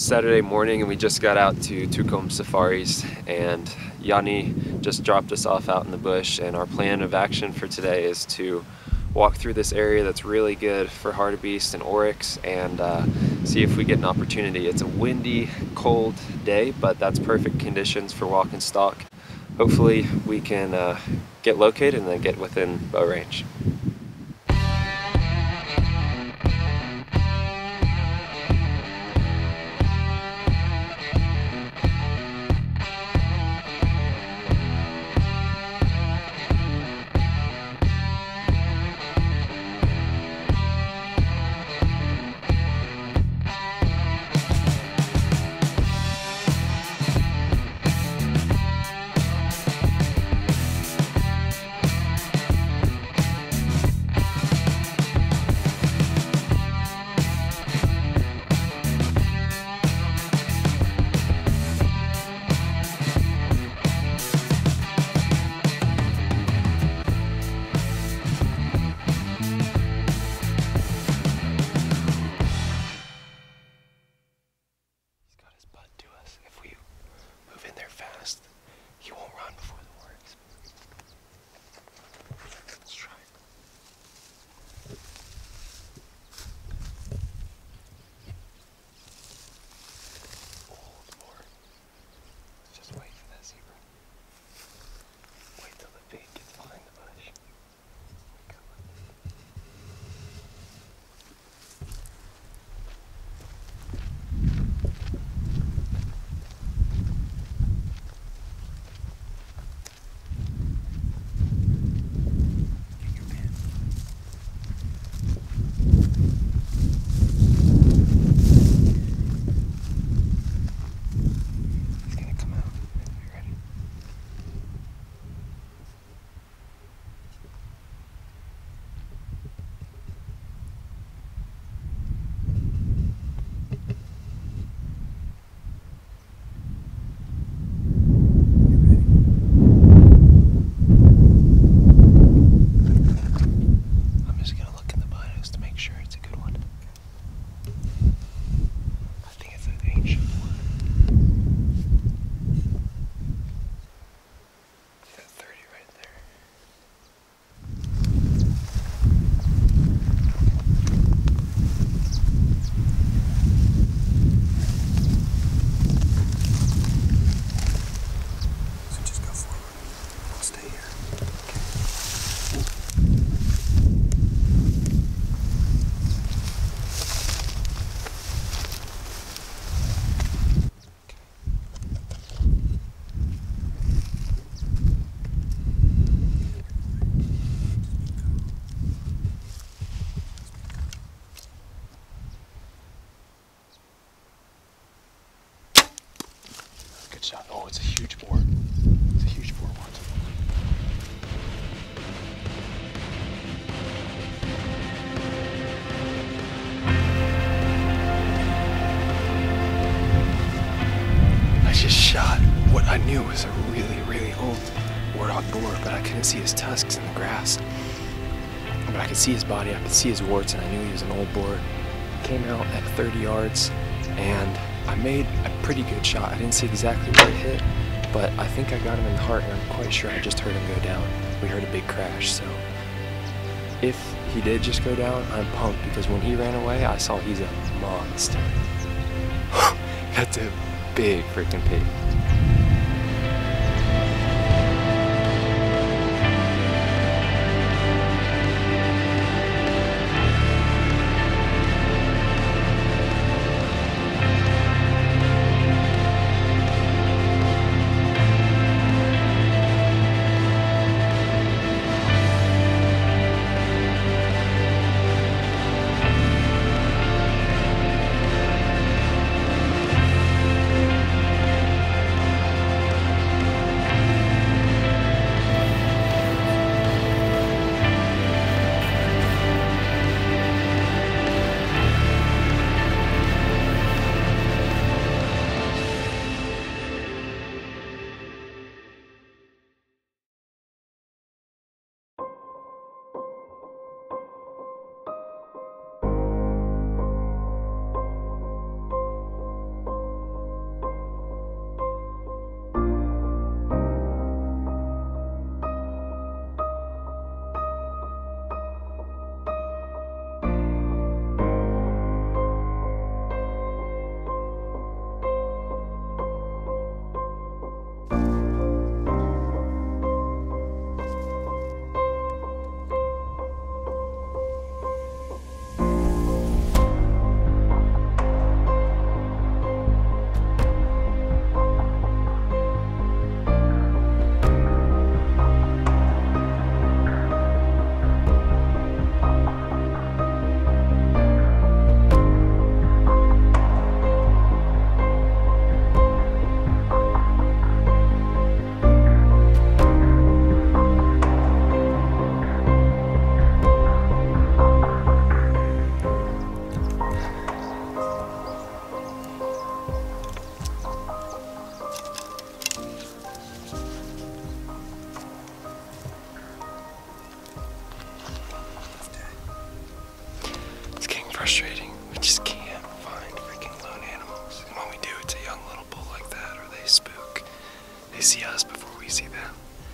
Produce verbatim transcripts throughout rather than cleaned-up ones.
Saturday morning and we just got out to Toekoms Safaris, and Yanni just dropped us off out in the bush, and our plan of action for today is to walk through this area that's really good for hartebeest and oryx and uh, see if we get an opportunity. It's a windy, cold day, but that's perfect conditions for walk and stalk. Hopefully we can uh, get located and then get within bow range. He won't run before the oryx. Let's try it. Hold more. Let's just wait for that zebra. Wait till the pig gets behind the bush. Come on. Good shot. Oh, it's a huge boar. It's a huge boar. Watch. I just shot what I knew was a really, really old warthog boar, but I couldn't see his tusks in the grass. But I could see his body, I could see his warts, and I knew he was an old boar. He came out at thirty yards, and I made a pretty good shot. I didn't see exactly where it hit, but I think I got him in the heart, and I'm quite sure I just heard him go down. We heard a big crash, so if he did just go down, I'm pumped, because when he ran away, I saw he's a monster. That's a big freaking pig. frustrating. We just can't find freaking lone animals. And when we do, it's a young little bull like that, or they spook. They see us before we see them.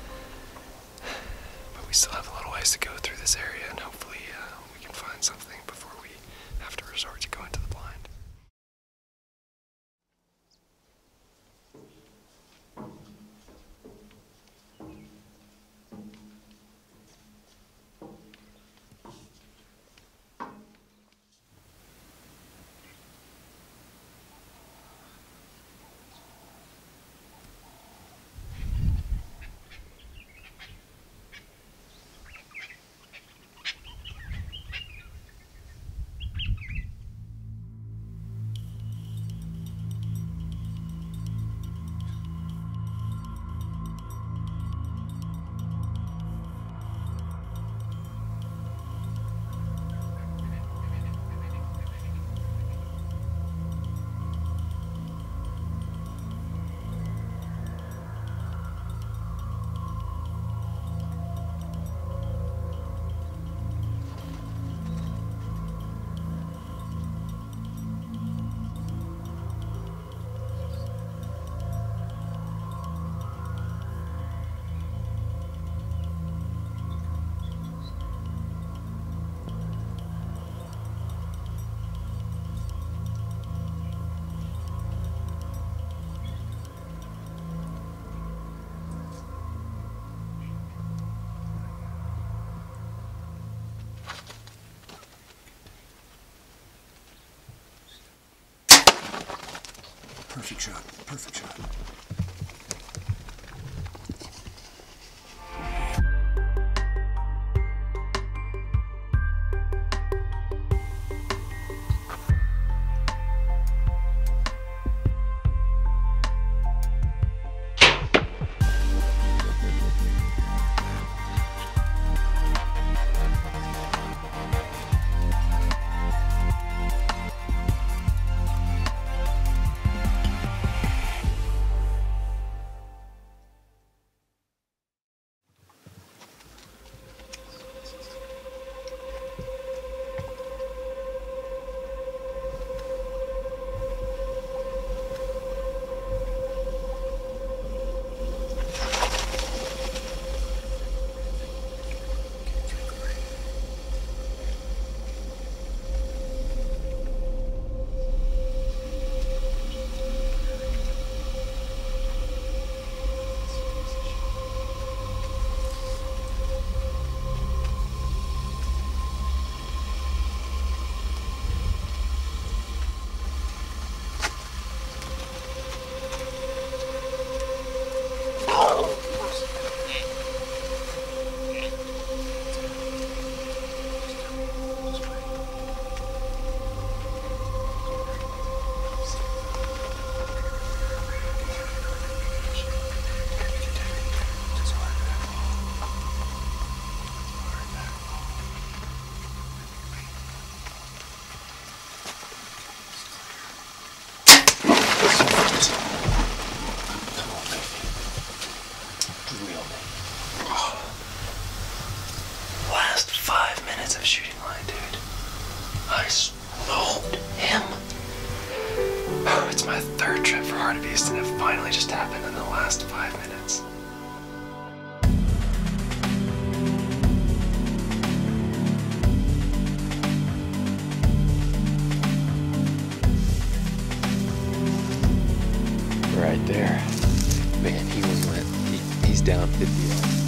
But we still have a little ways to go through this area, and hopefully uh, we can find something before we have to resort to going to the blind. Perfect shot. Perfect shot. Last five minutes of shooting line, dude. I smoked him. Oh, it's my third trip for hartebeest, and it finally just happened in the last five minutes. Right there. Man, he was went. He, he's down fifty yards.